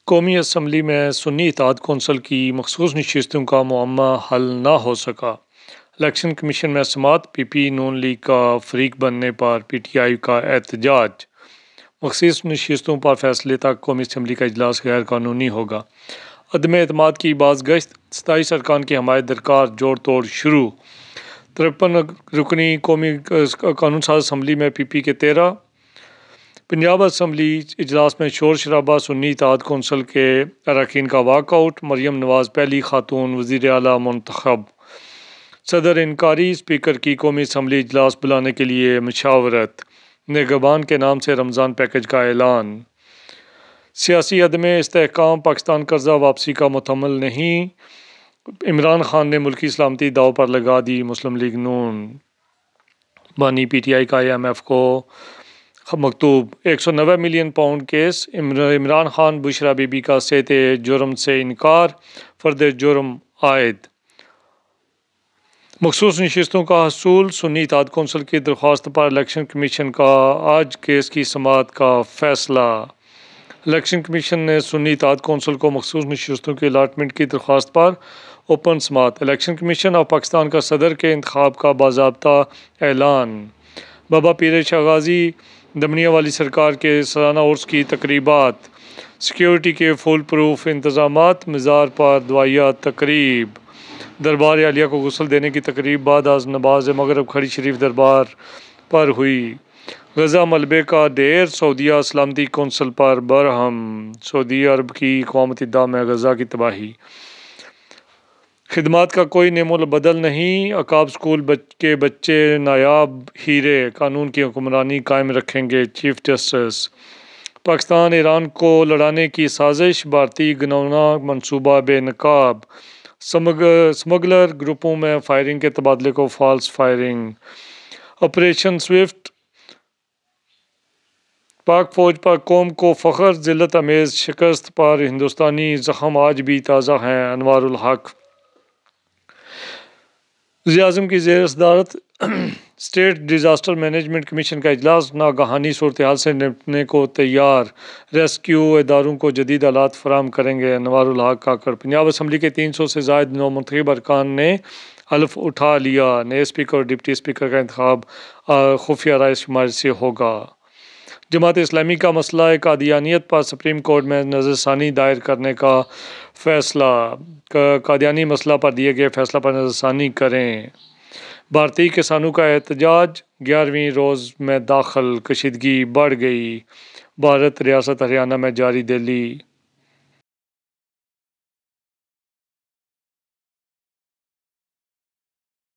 قومی اسمبلی میں سنی اتحاد کونسل کی مخصوص نشستوں کا معمہ حل نہ ہو سکا۔ الیکشن کمیشن میں سماعت، پی پی نون لیگ کا فریق بننے پر پی ٹی آئی کا احتجاج۔ مخصوص نشستوں پر فیصلے تک قومی اسمبلی کا اجلاس غیر قانونی ہوگا۔ عدم اعتماد کی باز گشت، 27 ارکان کی حمایت درکار، جوڑ توڑ شروع۔ 53 رکنی قومی قانون ساز اسمبلی میں پی پی کے 13۔ پنجاب اسمبلی اجلاس میں شور شرابہ، سنی اتحاد کونسل کے اراکین کا واک آؤٹ۔ مریم نواز پہلی خاتون وزیر اعلی منتخب۔ صدر انکاری، اسپیکر کی قومی اسمبلی اجلاس بلانے کے لیے مشاورت۔ نگہبان کے نام سے رمضان پیکج کا اعلان۔ سیاسی عدم استحکام، پاکستان قرضہ واپسی کا متحمل نہیں، عمران خان نے ملکی سلامتی داؤ پر لگا دی۔ مسلم لیگ نون بانی پی ٹی آئی کا آئی ایم ایف کو مکتوب۔ 190 million pound case, Imran Khan Bushra Bibi be کا صحت جرم سے انکار، فرد جرم عائد۔ مخصوص نشستوں کا حصول، سنی اتحاد کونسل کی درخواست پر الیکشن کمیشن کا آج کیس کی سماعت کا فیصلہ۔ الیکشن کمیشن نے سنی اتحاد کونسل کو مخصوص نشستوں کی الاٹمنٹ کی درخواست پر اوپن سماعت۔ الیکشن کمیشن آف پاکستان کا صدر کے انتخاب کا باضابطہ اعلان۔ بابا پیر شاہ غازی دمنیہ والی سرکار کے سالانہ عرس کی تقریبات۔ سیکیورٹی کے فول پروف انتظامات، مزار پر دعائیہ تقریب۔ دربار عالیہ کو غسل دینے کی تقریب بعد از نماز مغرب کھڑی شریف دربار پر ہوئی۔ غزہ ملبے کا ڈھیر، سعودیہ سلامتی کونسل پر برہم۔ سعودی عرب کی اقوام متحدہ میں غزہ کی تباہی۔ خدمات کا کوئی نعم البدل نہیں، عقاب اسکول کے بچے نایاب ہیرے، قانون کی حکمرانی قائم رکھیں گے چیف جسٹس۔ پاکستان ایران کو لڑانے کی سازش، بھارتی گنونا منصوبہ بے نقاب۔ سمگلر گروپوں میں فائرنگ کے تبادلے کو فالس فائرنگ۔ آپریشن سوئفٹ، پاک فوج پر قوم کو فخر، ذلت امیز شکست پر ہندوستانی زخم آج بھی تازہ ہیں۔ انوار الحق۔ وزیر اعظم کی زیر صدارت اسٹیٹ ڈیزاسٹر مینجمنٹ کمیشن کا اجلاس، ناگہانی صورتحال سے نمٹنے کو تیار، ریسکیو اداروں کو جدید آلات فراہم کریں گے۔ انوار الحق کاکڑ۔ پنجاب اسمبلی کے 300 سے زائد نو منتخب ارکان نے حلف اٹھا لیا۔ نئے اسپیکر اور ڈپٹی اسپیکر کا انتخاب خفیہ رائے شماری سے ہوگا۔ جماعت اسلامی کا مسئلہ قادیانیت پر سپریم کورٹ میں نظر ثانی دائر کرنے کا فیصلہ۔ قادیانی مسئلہ پر دیے گئے فیصلہ پر نظر ثانی کریں۔ بھارتی کسانوں کا احتجاج 11ویں روز میں داخل، کشیدگی بڑھ گئی۔ بھارت ریاست ہریانہ میں جاری دہلی